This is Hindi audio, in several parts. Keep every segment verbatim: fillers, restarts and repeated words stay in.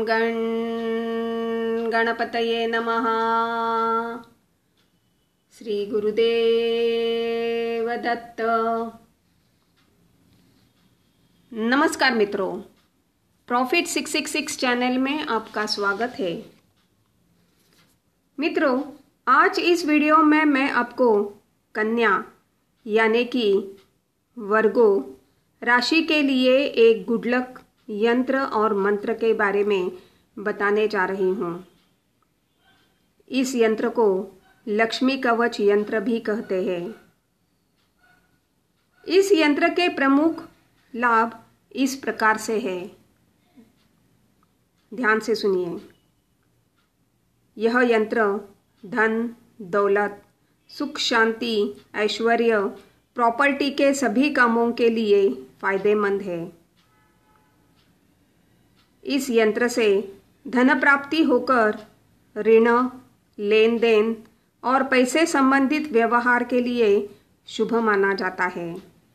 गण गणपतये नमः। श्री गुरुदेव दत्त। नमस्कार मित्रों, profit six six six channel में आपका स्वागत है। मित्रों, आज इस वीडियो में मैं आपको कन्या यानी कि वर्गो राशि के लिए एक गुड लक यंत्र और मंत्र के बारे में बताने जा रही हूँ। इस यंत्र को लक्ष्मी कवच यंत्र भी कहते हैं। इस यंत्र के प्रमुख लाभ इस प्रकार से है, ध्यान से सुनिए। यह यंत्र धन, दौलत, सुख, शांति, ऐश्वर्य, प्रॉपर्टी के सभी कामों के लिए फायदेमंद है। इस यंत्र से धन प्राप्ति होकर ऋण, लेन देन और पैसे संबंधित व्यवहार के लिए शुभ माना जाता है।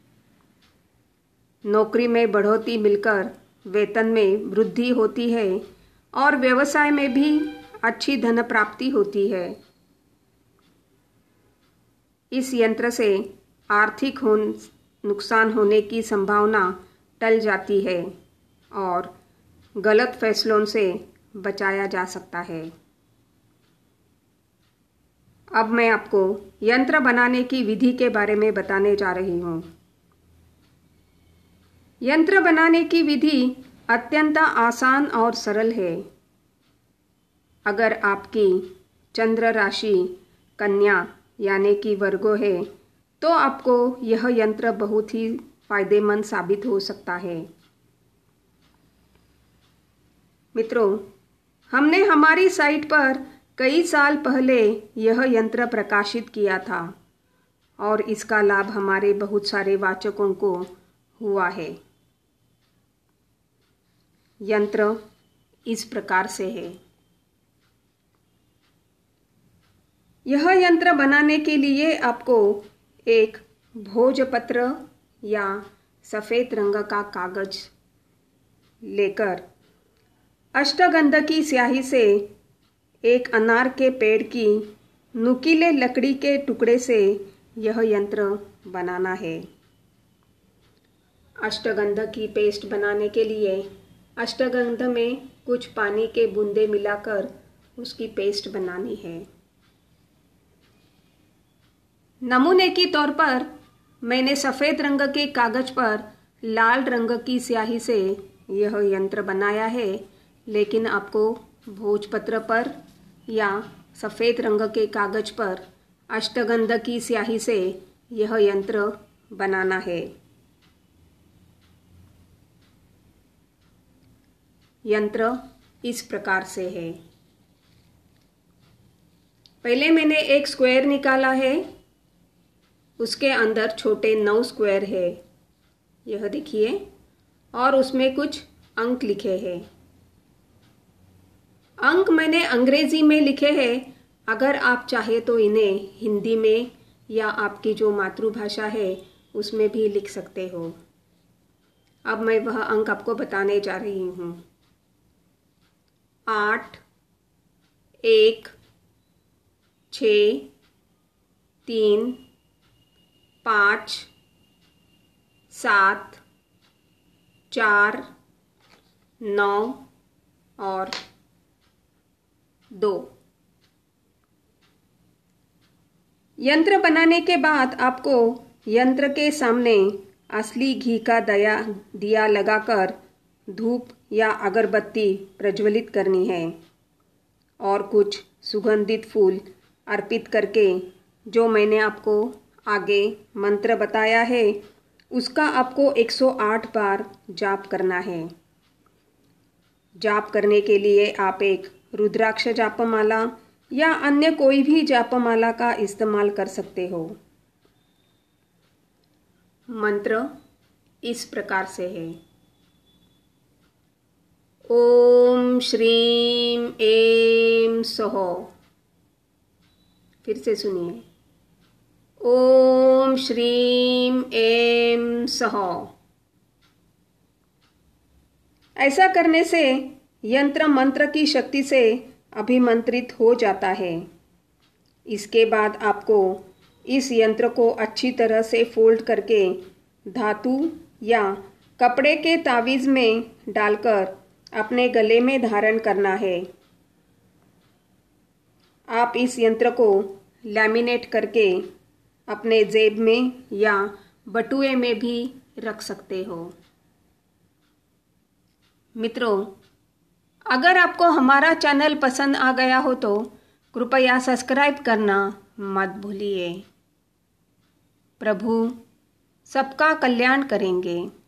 नौकरी में बढ़ोतरी मिलकर वेतन में वृद्धि होती है और व्यवसाय में भी अच्छी धन प्राप्ति होती है। इस यंत्र से आर्थिक हो नुकसान होने की संभावना टल जाती है और गलत फैसलों से बचाया जा सकता है। अब मैं आपको यंत्र बनाने की विधि के बारे में बताने जा रही हूँ। यंत्र बनाने की विधि अत्यंत आसान और सरल है। अगर आपकी चंद्र राशि कन्या यानी कि वर्गो है तो आपको यह यंत्र बहुत ही फायदेमंद साबित हो सकता है। मित्रों, हमने हमारी साइट पर कई साल पहले यह यंत्र प्रकाशित किया था और इसका लाभ हमारे बहुत सारे वाचकों को हुआ है। यंत्र इस प्रकार से है। यह यंत्र बनाने के लिए आपको एक भोजपत्र या सफ़ेद रंग का कागज लेकर अष्टगंध की स्याही से एक अनार के पेड़ की नुकीले लकड़ी के टुकड़े से यह यंत्र बनाना है। अष्टगंध की पेस्ट बनाने के लिए अष्टगंध में कुछ पानी के बूंदे मिलाकर उसकी पेस्ट बनानी है। नमूने के तौर पर मैंने सफ़ेद रंग के कागज पर लाल रंग की स्याही से यह यंत्र बनाया है, लेकिन आपको भोजपत्र पर या सफ़ेद रंग के कागज पर अष्टगंध की स्याही से यह यंत्र बनाना है। यंत्र इस प्रकार से है। पहले मैंने एक स्क्वायर निकाला है, उसके अंदर छोटे नौ स्क्वायर है, यह देखिए, और उसमें कुछ अंक लिखे हैं। अंक मैंने अंग्रेजी में लिखे हैं, अगर आप चाहे तो इन्हें हिंदी में या आपकी जो मातृभाषा है उसमें भी लिख सकते हो। अब मैं वह अंक आपको बताने जा रही हूँ। आठ, एक, छ, तीन, पाँच, सात, चार, नौ और दो। यंत्र बनाने के बाद आपको यंत्र के सामने असली घी का दया दिया लगाकर धूप या अगरबत्ती प्रज्वलित करनी है और कुछ सुगंधित फूल अर्पित करके जो मैंने आपको आगे मंत्र बताया है उसका आपको एक सौ आठ बार जाप करना है। जाप करने के लिए आप एक रुद्राक्ष जापमाला या अन्य कोई भी जापमाला का इस्तेमाल कर सकते हो। मंत्र इस प्रकार से है। ओम श्रीम ऐं सौः। फिर से सुनिए। ओम श्रीम ऐं सौः। ऐसा करने से यंत्र मंत्र की शक्ति से अभिमंत्रित हो जाता है। इसके बाद आपको इस यंत्र को अच्छी तरह से फोल्ड करके धातु या कपड़े के तावीज़ में डालकर अपने गले में धारण करना है। आप इस यंत्र को लैमिनेट करके अपने जेब में या बटुए में भी रख सकते हो। मित्रों, अगर आपको हमारा चैनल पसंद आ गया हो तो कृपया सब्सक्राइब करना मत भूलिए। प्रभु सबका कल्याण करेंगे।